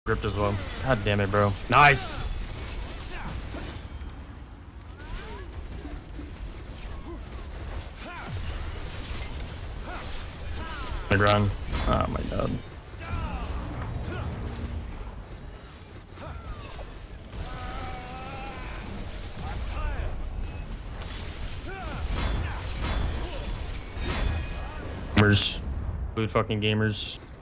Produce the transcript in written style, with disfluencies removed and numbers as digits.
Gripped as well. God damn it, bro. Nice. Big run. Oh my god. Gamers. Food fucking gamers.